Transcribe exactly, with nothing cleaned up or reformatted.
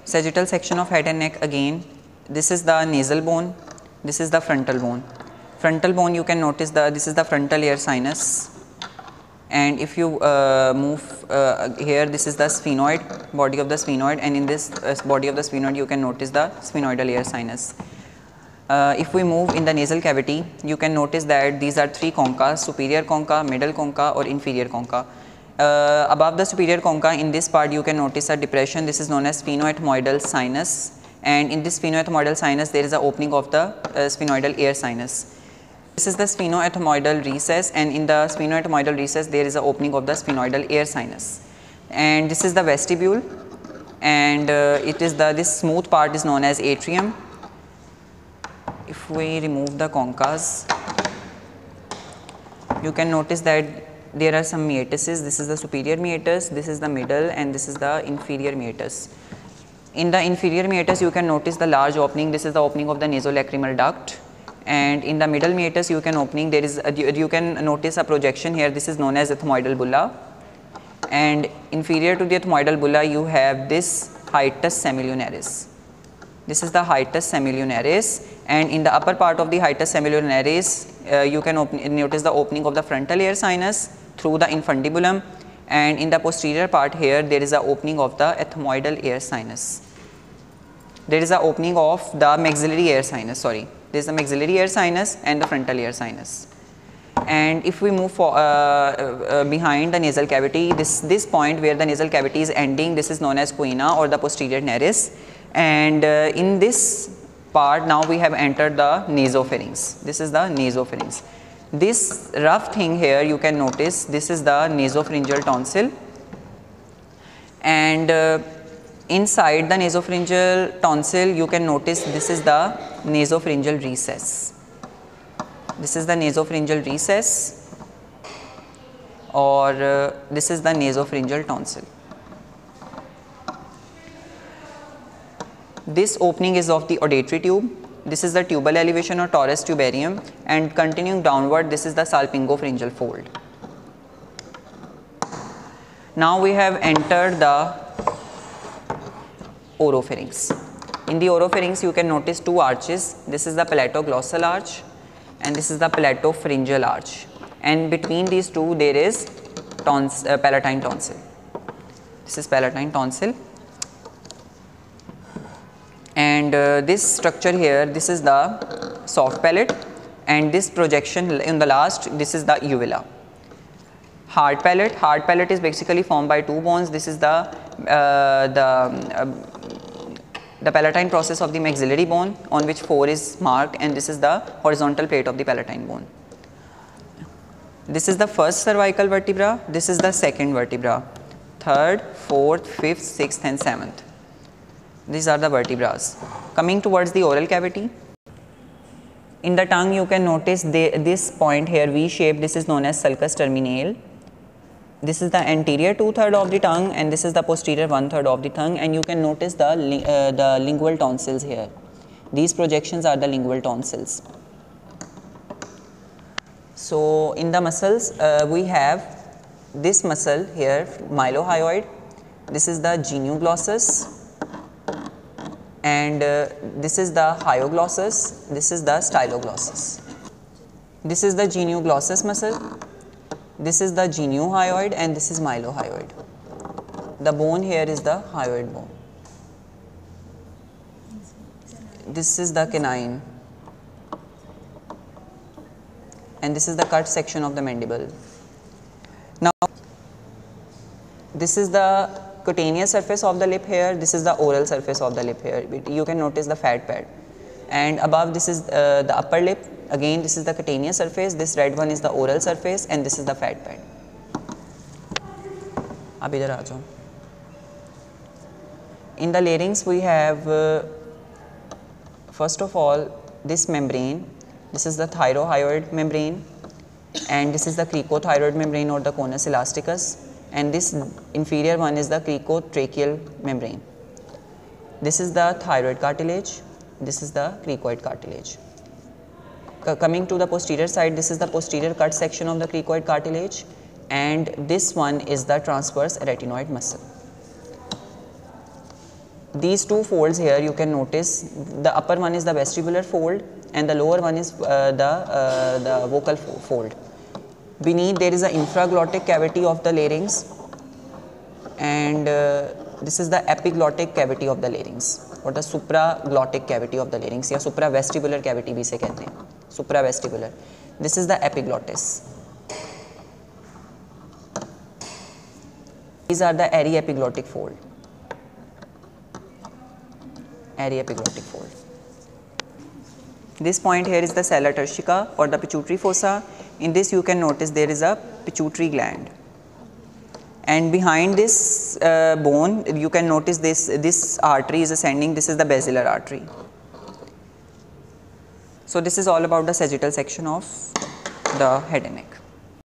Sagittal section of head and neck again. This is the nasal bone, this is the frontal bone. Frontal bone, you can notice the this is the frontal ear sinus, and if you uh, move uh, here, this is the sphenoid, body of the sphenoid, and in this uh, body of the sphenoid you can notice the sphenoidal ear sinus. Uh, if we move in the nasal cavity, you can notice that these are three concas: superior concha, middle concha or inferior concha. Uh, above the superior concha, in this part you can notice a depression. This is known as sphenoethmoidal sinus, and in this sphenoethmoidal sinus there is an opening of the uh, sphenoidal ear sinus. This is the sphenoethmoidal recess, and in the sphenoethmoidal recess there is an opening of the sphenoidal ear sinus. And this is the vestibule, and uh, it is the this smooth part is known as atrium. If we remove the concas, you can notice that there are some meatuses. This is the superior meatus, this is the middle, and this is the inferior meatus. In the inferior meatus you can notice the large opening. This is the opening of the nasolacrimal duct, and in the middle meatus you can opening there is a, you can notice a projection here. This is known as ethmoidal bulla, and inferior to the ethmoidal bulla you have this hiatus semilunaris. This is the hiatus semilunaris, and in the upper part of the hiatus semilunaris uh, you can open, notice the opening of the frontal ear sinus through the infundibulum, and in the posterior part here there is a opening of the ethmoidal ear sinus. There is a opening of the maxillary ear sinus, sorry, there is a maxillary ear sinus and the frontal ear sinus. And if we move for, uh, uh, behind the nasal cavity, this, this point where the nasal cavity is ending, this is known as choana or the posterior nares, and uh, in this part now we have entered the nasopharynx. This is the nasopharynx. This rough thing here you can notice, this is the nasopharyngeal tonsil, and uh, inside the nasopharyngeal tonsil you can notice this is the nasopharyngeal recess. This is the nasopharyngeal recess, or uh, this is the nasopharyngeal tonsil. This opening is of the auditory tube. This is the tubal elevation or torus tubarium, and continuing downward this is the salpingopharyngeal fold. Now we have entered the oropharynx. In the oropharynx you can notice two arches. This is the palatoglossal arch and this is the palatopharyngeal arch, and between these two there is tons, uh, palatine tonsil. This is palatine tonsil. And uh, this structure here, this is the soft palate, and this projection in the last, this is the uvula. Hard palate, hard palate is basically formed by two bones. This is the uh, the uh, the palatine process of the maxillary bone, on which four is marked, and this is the horizontal plate of the palatine bone. This is the first cervical vertebra, this is the second vertebra, third, fourth, fifth, sixth and seventh. These are the vertebrae. Coming towards the oral cavity, in the tongue you can notice the, this point here V shape, this is known as sulcus terminale. This is the anterior two third of the tongue, and this is the posterior one third of the tongue, and you can notice the, uh, the lingual tonsils here. These projections are the lingual tonsils. So in the muscles uh, we have this muscle here, mylohyoid. This is the genioglossus, and uh, this is the hyoglossus, this is the styloglossus. This is the genioglossus muscle, this is the geniohyoid, and this is mylohyoid. The bone here is the hyoid bone. This is the canine, and this is the cut section of the mandible. Now this is the cutaneous surface of the lip here, this is the oral surface of the lip here. You can notice the fat pad, and above this is uh, the upper lip. Again this is the cutaneous surface, this red one is the oral surface, and this is the fat pad. Ab idhar aa jao. In the larynx we have uh, first of all this membrane. This is the thyrohyoid membrane, and this is the cricothyroid membrane or the conus elasticus, and this inferior one is the cricotracheal membrane. This is the thyroid cartilage, this is the cricoid cartilage. C coming to the posterior side, this is the posterior cut section of the cricoid cartilage, and this one is the transverse arytenoid muscle. these two folds here you can notice, the upper one is the vestibular fold and the lower one is uh, the uh, the vocal fold. Beneath there is the infraglottic cavity of the larynx, and uh, this is the epiglottic cavity of the larynx or the supraglottic cavity of the larynx, या supravestibular cavity भी से कहते हैं, supravestibular. This is the epiglottis. These are the aryepiglottic fold. Aryepiglottic fold. This point here is the sella turcica or the pituitary fossa. In this you can notice there is a pituitary gland, and behind this uh, bone you can notice this this artery is ascending. This is the basilar artery. So this is all about the sagittal section of the head and neck.